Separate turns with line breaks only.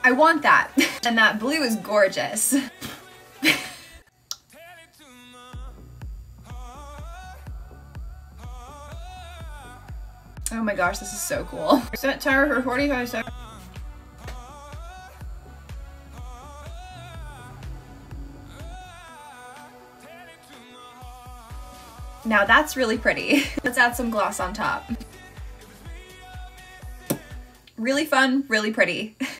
I want that. And that blue is gorgeous. Oh my gosh, this is so cool. Set timer for 45 seconds. Now that's really pretty. Let's add some gloss on top. Really fun, really pretty.